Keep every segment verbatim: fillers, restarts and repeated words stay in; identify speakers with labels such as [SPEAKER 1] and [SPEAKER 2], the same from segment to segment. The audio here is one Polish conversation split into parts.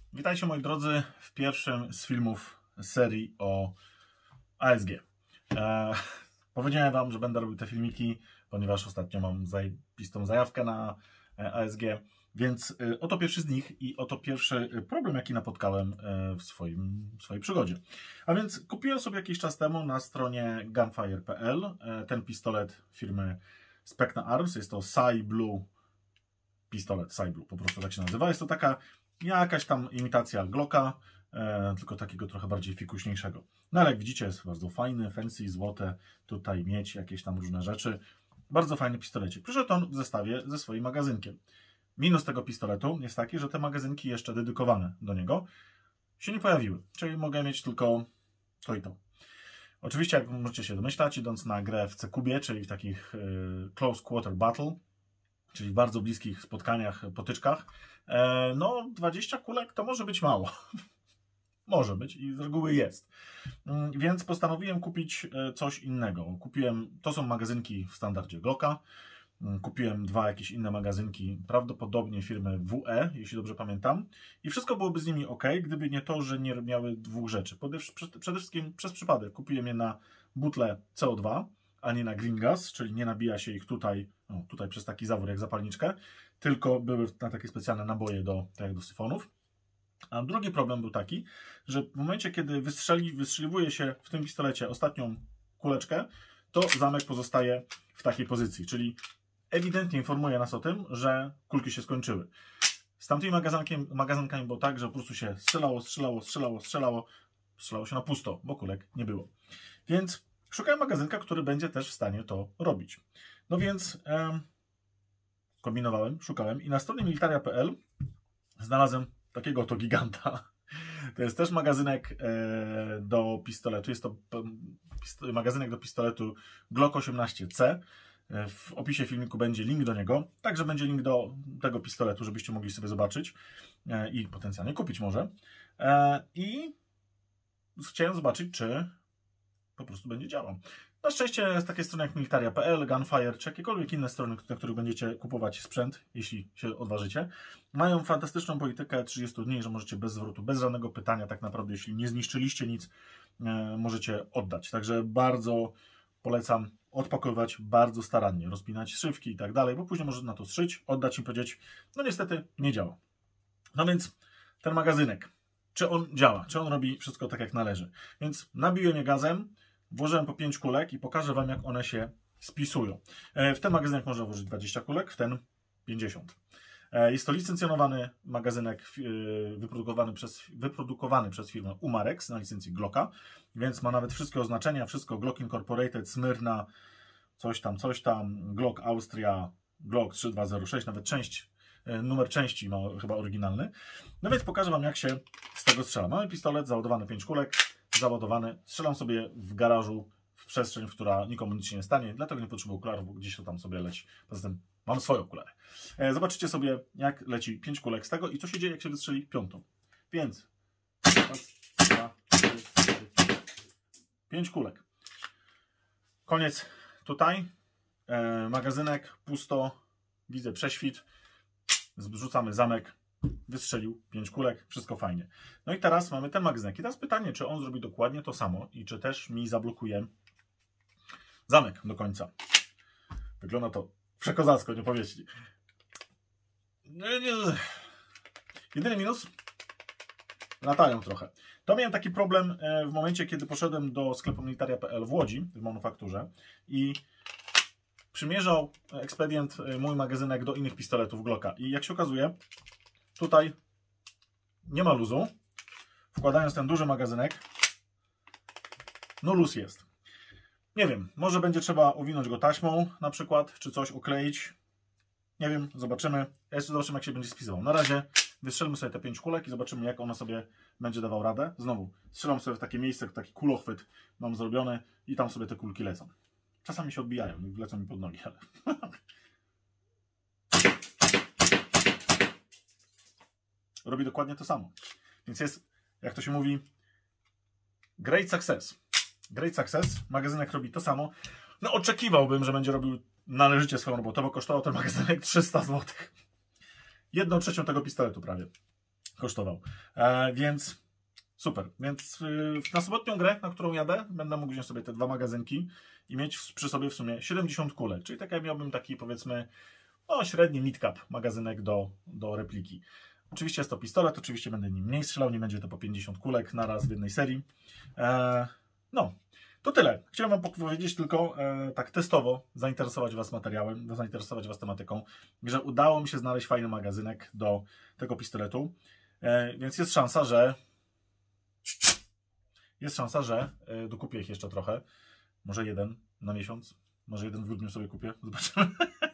[SPEAKER 1] Witajcie moi drodzy w pierwszym z filmów serii o A S G. Eee, powiedziałem wam, że będę robił te filmiki, ponieważ ostatnio mam zajebistą zajawkę na A S G, więc e, oto pierwszy z nich i oto pierwszy problem, jaki napotkałem e, w swoim, w swojej przygodzie. A więc kupiłem sobie jakiś czas temu na stronie gunfire kropka p l e, ten pistolet firmy Specna Arms. Jest to SciBlue pistolet, SciBlue po prostu tak się nazywa. Jest to taka jakaś tam imitacja Glocka, e, tylko takiego trochę bardziej fikuśniejszego. No ale jak widzicie, jest bardzo fajny, fancy, złote, tutaj mieć jakieś tam różne rzeczy. Bardzo fajny pistolecik. Przyszedł on w zestawie ze swoim magazynkiem. Minus tego pistoletu jest taki, że te magazynki jeszcze dedykowane do niego się nie pojawiły. Czyli mogę mieć tylko to i to. Oczywiście, jak możecie się domyślać, idąc na grę w C-kubie, czyli w takich y, close quarter battle, czyli w bardzo bliskich spotkaniach, potyczkach, e, no dwadzieścia kulek to może być mało. Może być i z reguły jest. Mm, więc postanowiłem kupić coś innego. Kupiłem, to są magazynki w standardzie Glocka. Kupiłem dwa jakieś inne magazynki, prawdopodobnie firmy W E, jeśli dobrze pamiętam. I wszystko byłoby z nimi ok, gdyby nie to, że nie miały dwóch rzeczy. Przede wszystkim przez przypadek kupiłem je na butle C O dwa, a nie na green gas, czyli nie nabija się ich tutaj, no, tutaj przez taki zawór jak zapalniczkę, tylko były na takie specjalne naboje do, tak jak do syfonów. A drugi problem był taki, że w momencie, kiedy wystrzeli, wystrzeliwuje się w tym pistolecie ostatnią kuleczkę, to zamek pozostaje w takiej pozycji, czyli ewidentnie informuje nas o tym, że kulki się skończyły. Z tamtymi magazynkami było tak, że po prostu się strzelało, strzelało, strzelało, strzelało, strzelało się na pusto, bo kulek nie było. Więc szukałem magazynka, który będzie też w stanie to robić. No więc em, kombinowałem, szukałem i na stronie militaria kropka p l znalazłem takiego oto giganta. To jest też magazynek e, do pistoletu. Jest to e, magazynek do pistoletu Glock osiemnaście C. E, w opisie filmiku będzie link do niego. Także będzie link do tego pistoletu, żebyście mogli sobie zobaczyć e, i potencjalnie kupić może. E, I chciałem zobaczyć, czy po prostu będzie działał. Na szczęście z takiej strony jak militaria kropka p l, Gunfire, czy jakiekolwiek inne strony, na których będziecie kupować sprzęt, jeśli się odważycie, mają fantastyczną politykę trzydziestu dni, że możecie bez zwrotu, bez żadnego pytania tak naprawdę, jeśli nie zniszczyliście nic, e, możecie oddać. Także bardzo polecam odpakowywać bardzo starannie, rozpinać szywki i tak dalej, bo później można na to zszyć, oddać i powiedzieć, no niestety nie działa. No więc ten magazynek, czy on działa, czy on robi wszystko tak jak należy. Więc nabiłem je gazem, włożyłem po pięć kulek i pokażę wam, jak one się spisują. W ten magazynek można włożyć dwadzieścia kulek, w ten pięćdziesiąt. Jest to licencjonowany magazynek wyprodukowany przez, wyprodukowany przez firmę Umarex na licencji Glocka, więc ma nawet wszystkie oznaczenia, wszystko Glock Incorporated, Smyrna, coś tam, coś tam, Glock Austria, Glock trzy dwa zero sześć, nawet część, numer części ma chyba oryginalny. No więc pokażę wam, jak się z tego strzela. Mamy pistolet, załadowany pięć kulek, załadowany, strzelam sobie w garażu, w przestrzeń, w która nikomu nic się nie stanie, dlatego nie potrzebuję okularów, bo gdzieś to tam sobie leci. Poza tym mam swoje okulary. E, zobaczycie sobie, jak leci pięć kulek z tego i co się dzieje, jak się wystrzeli piątą. Więc raz, dwa, trzy, cztery, pięć kulek. Koniec tutaj. E, magazynek, pusto, widzę prześwit, zrzucamy zamek. Wystrzelił pięć kulek, wszystko fajnie. No i teraz mamy ten magazynek. I teraz pytanie, czy on zrobi dokładnie to samo i czy też mi zablokuje zamek do końca. Wygląda to przekozacko, nie powiecie. Jedyny minus? Latają trochę. To miałem taki problem w momencie, kiedy poszedłem do sklepu militaria kropka p l w Łodzi, w manufakturze i przymierzał ekspedient mój magazynek do innych pistoletów Glocka. I jak się okazuje, tutaj nie ma luzu. Wkładając ten duży magazynek, no luz jest. Nie wiem, może będzie trzeba owinąć go taśmą na przykład, czy coś okleić. Nie wiem, zobaczymy. Jeszcze zobaczymy, jak się będzie spisywał. Na razie wystrzelmy sobie te pięć kulek i zobaczymy, jak ona sobie będzie dawał radę. Znowu, strzelam sobie w takie miejsce, taki kulochwyt mam zrobiony i tam sobie te kulki lecą. Czasami się odbijają, lecą mi pod nogi, ale... robi dokładnie to samo. Więc jest, jak to się mówi, great success. Great success. Magazynek robi to samo. No oczekiwałbym, że będzie robił należycie swoją robotę, bo kosztował ten magazynek trzysta złotych. Jedną trzecią tego pistoletu prawie. kosztował. E, więc super. Więc y, na sobotnią grę, na którą jadę, będę mógł wziąć sobie te dwa magazynki i mieć w, przy sobie w sumie siedemdziesiąt kulek. Czyli tak jak miałbym taki, powiedzmy, no, średni mid-cap magazynek do, do repliki. Oczywiście jest to pistolet, oczywiście będę nim mniej strzelał, nie będzie to po pięćdziesiąt kulek na raz w jednej serii. E, no, to tyle. Chciałem Wam powiedzieć tylko e, tak testowo, zainteresować Was materiałem, zainteresować Was tematyką, że udało mi się znaleźć fajny magazynek do tego pistoletu, e, więc jest szansa, że jest szansa, że e, dokupię ich jeszcze trochę. Może jeden na miesiąc, może jeden w grudniu sobie kupię, zobaczymy,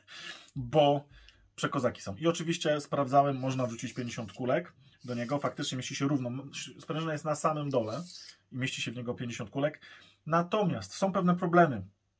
[SPEAKER 1] bo przekozaki są. I oczywiście sprawdzałem, można wrzucić pięćdziesiąt kulek do niego, faktycznie mieści się równo, sprężyna jest na samym dole i mieści się w niego pięćdziesiąt kulek. Natomiast są pewne problemy.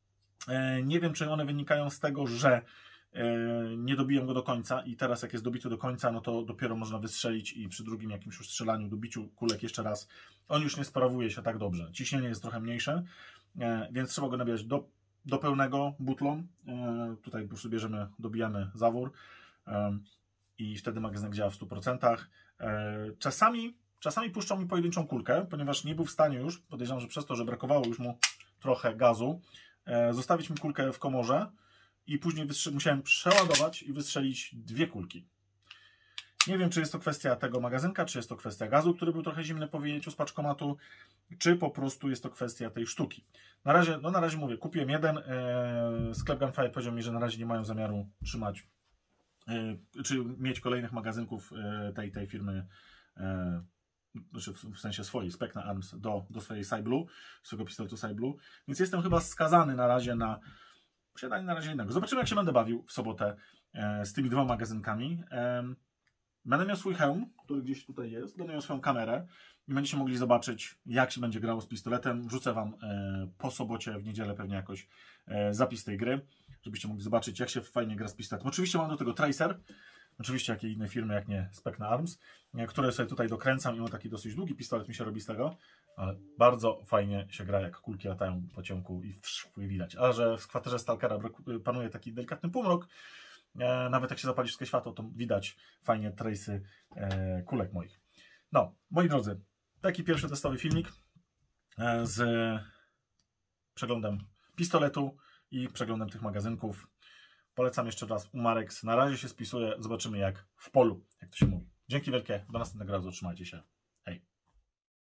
[SPEAKER 1] E, nie wiem, czy one wynikają z tego, że e, nie dobiłem go do końca i teraz jak jest dobity do końca, no to dopiero można wystrzelić i przy drugim jakimś już strzelaniu, dobiciu kulek jeszcze raz, on już nie sprawuje się tak dobrze. Ciśnienie jest trochę mniejsze, e, więc trzeba go nabijać do, do pełnego butlą. E, tutaj po prostu bierzemy, dobijamy zawór e, i wtedy magazynek działa w stu procentach. E, czasami Czasami puszczał mi pojedynczą kulkę, ponieważ nie był w stanie już, podejrzewam, że przez to, że brakowało już mu trochę gazu, e, zostawić mi kulkę w komorze i później musiałem przeładować i wystrzelić dwie kulki. Nie wiem, czy jest to kwestia tego magazynka, czy jest to kwestia gazu, który był trochę zimny po wyjęciu z paczkomatu, czy po prostu jest to kwestia tej sztuki. Na razie, no na razie mówię, kupiłem jeden, e, sklep Gunfire powiedział mi, że na razie nie mają zamiaru trzymać, e, czy mieć kolejnych magazynków e, tej, tej firmy, e, znaczy w sensie swojej, Specna Arms, do, do swojej Cyblue, swojego pistoletu Cyblue, więc jestem chyba skazany na razie na posiadanie na razie jednego. Zobaczymy, jak się będę bawił w sobotę e, z tymi dwoma magazynkami. E, będę miał swój hełm, który gdzieś tutaj jest, będę miał swoją kamerę i będziecie mogli zobaczyć, jak się będzie grało z pistoletem. Wrzucę Wam e, po sobocie, w niedzielę pewnie jakoś e, zapis tej gry, żebyście mogli zobaczyć, jak się fajnie gra z pistoletem. Oczywiście mam do tego tracer, oczywiście jakie inne firmy, jak nie Specna Arms, które sobie tutaj dokręcam i mam taki dosyć długi pistolet, mi się robi z tego, ale bardzo fajnie się gra, jak kulki latają po ciągu i nie widać. A że w kwaterze Stalkera panuje taki delikatny półmrok, e, nawet jak się zapali wszystkie światło, to widać fajnie trace'y e, kulek moich. No, moi drodzy, taki pierwszy testowy filmik e, z przeglądem pistoletu i przeglądem tych magazynków. Polecam jeszcze raz Umarex. Na razie się spisuje. Zobaczymy, jak w polu, jak to się mówi. Dzięki wielkie. Do następnego razu. Trzymajcie się.